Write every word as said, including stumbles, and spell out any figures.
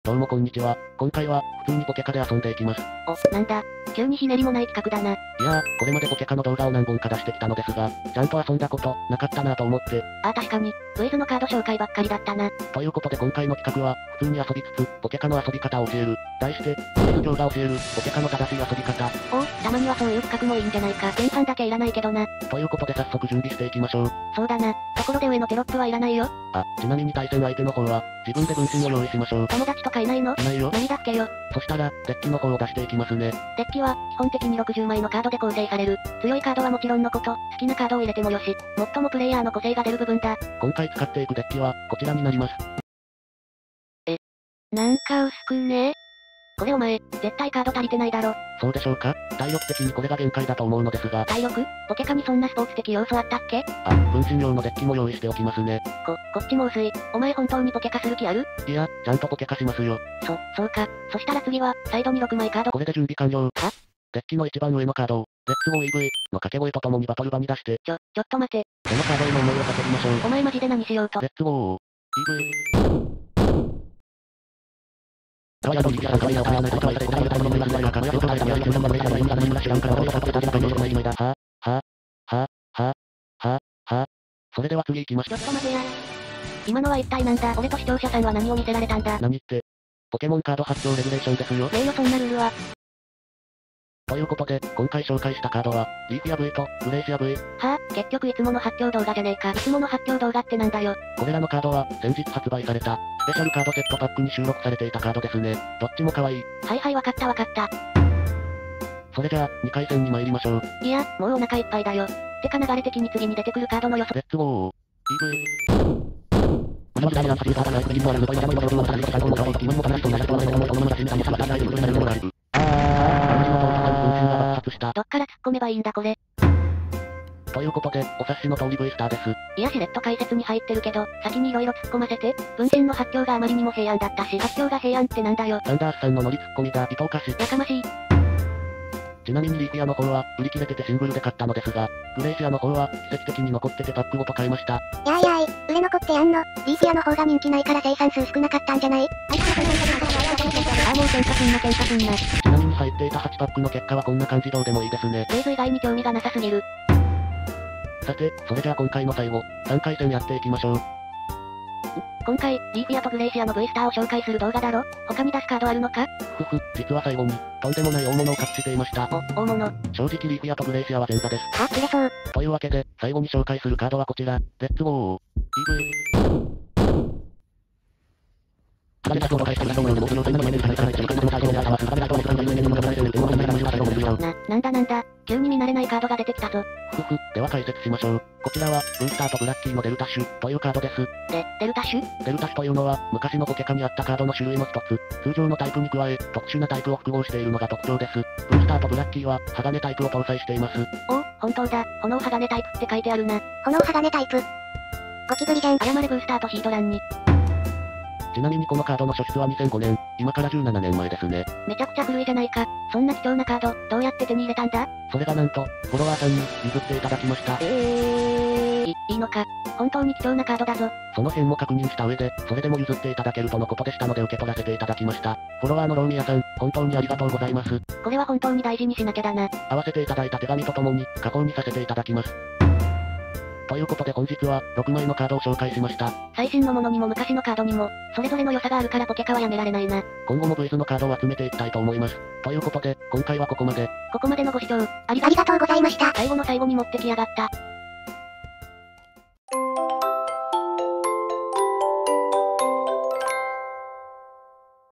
どうもこんにちは。今回は、普通にポケカで遊んでいきます。 お、なんだ。急にひねりもない企画だな。 いやー、これまでポケカの動画を何本か出してきたのですが、ちゃんと遊んだこと、なかったなぁと思って。 ああ確かに、クイズのカード紹介ばっかりだったな。 ということで今回の企画は、普通に遊びつつ、ポケカの遊び方を教える。題して、クイズ業が教える、ポケカの正しい遊び方。 おお、たまにはそういう企画もいいんじゃないか。前半だけいらないけどな。 ということで早速準備していきましょう。 そうだな。ところで上のテロップはいらないよ。 あ、ちなみに対戦相手の方は、自分で分身を用意しましょう。 友達とかいないの？ いないよ。 何だっけよ。 そしたら、デッキの方を出していきますね。 デッキは、基本的にろくじゅうまいのカードで構成される。強いカードはもちろんのこと、好きなカードを入れてもよし。最もプレイヤーの個性が出る部分だ。 今回使っていくデッキは、こちらになります。 え、なんか薄くね？これお前、絶対カード足りてないだろ。 そうでしょうか？体力的にこれが限界だと思うのですが。 体力？ポケカにそんなスポーツ的要素あったっけ？ あ、分身用のデッキも用意しておきますね。 こ、こっちも薄い。お前本当にポケカする気ある？ いや、ちゃんとポケカしますよ。 そ、そうか。そしたら次は、サイドにろくまいカード。 これで準備完了。 は？ デッキの一番上のカードを、レッツゴー イーブイ の掛け声とともにバトル場に出して。 ちょ、ちょっと待て。 このカードへの思いを叫びましょう。 お前マジで何しようと。 レッツゴー イーブイ。ははははははそれでは次行きましょう。 ちょっと待てや。今のは一体なんだ。俺と視聴者さんは何を見せられたんだ。 何って、ポケモンカード発表レギュレーションですよ。 ねえよそんなルールは。 ということで、今回紹介したカードは、リーフィア ブイ とグレイシア ブイ。 はぁ、結局いつもの発表動画じゃねえか。いつもの発表動画ってなんだよ。 これらのカードは、先日発売された、スペシャルカードセットパックに収録されていたカードですね。どっちも可愛い。 はいはいわかったわかった。 それじゃあ、にかい戦に参りましょう。 いや、もうお腹いっぱいだよ。てか流れ的に次に出てくるカードの予想。 レッツゴー イーブイ。な、どっから突っ込めばいいんだこれ。 ということで、お察しの通り V スターです。 いやしれっと解説に入ってるけど、先に色々突っ込ませて。分身の発表があまりにも平安だったし、発表が平安ってなんだよ。 サンダースさんのノリツッコミだ、伊藤歌詞。 やかましい。 ちなみにリーフィアの方は、売り切れててシングルで買ったのですが、グレイシアの方は、奇跡的に残っててパックごと買いました。 やいやい、売れ残ってやんの。リーフィアの方が人気ないから生産数少なかったんじゃない？ ああもう喧嘩すんな喧嘩すんな。 ちなみに入っていたはちパックの結果はこんな感じどうでもいいですね。 レイズ以外に興味がなさすぎる。 さて、それじゃあ今回の最後、さんかい戦やっていきましょう。 今回、リーフィアとグレイシアの V スターを紹介する動画だろ？他に出すカードあるのか？ ふふ、実は最後に、とんでもない大物を隠していました。 お、大物。 正直リーフィアとグレイシアは前座です。 は、切れそう。 というわけで、最後に紹介するカードはこちら、レッツゴー イーブイ。な、 なんだなんだ、急に見慣れないカードが出てきたぞ。 ふふ、では解説しましょう。こちらは、ブースターとブラッキーのデルタッシュというカードです。 で、デルタッシュ？ デルタッシュというのは、昔のポケカにあったカードの種類の一つ。通常のタイプに加え、特殊なタイプを複合しているのが特徴です。ブースターとブラッキーは、鋼タイプを搭載しています。 おお、本当だ。炎鋼タイプって書いてあるな。 炎鋼タイプ。ゴキブリじゃん。 謝れブースターとヒードランに。 ちなみにこのカードの初出はにせんごねん、今からじゅうななねんまえですね。 めちゃくちゃ古いじゃないか。そんな貴重なカード、どうやって手に入れたんだ？ それがなんと、フォロワーさんに譲っていただきました。 えー、い、いいのか。本当に貴重なカードだぞ。 その辺も確認した上で、それでも譲っていただけるとのことでしたので受け取らせていただきました。フォロワーのローミヤさん、本当にありがとうございます。 これは本当に大事にしなきゃだな。 合わせていただいた手紙とともに、加工にさせていただきます。ということで本日は、ろくまいのカードを紹介しました。 最新のものにも昔のカードにも、それぞれの良さがあるからポケカはやめられないな。 今後も ブイズ のカードを集めていきたいと思います。ということで、今回はここまで。 ここまでのご視聴、ありありがとうございました。 最後の最後に持ってきやがった。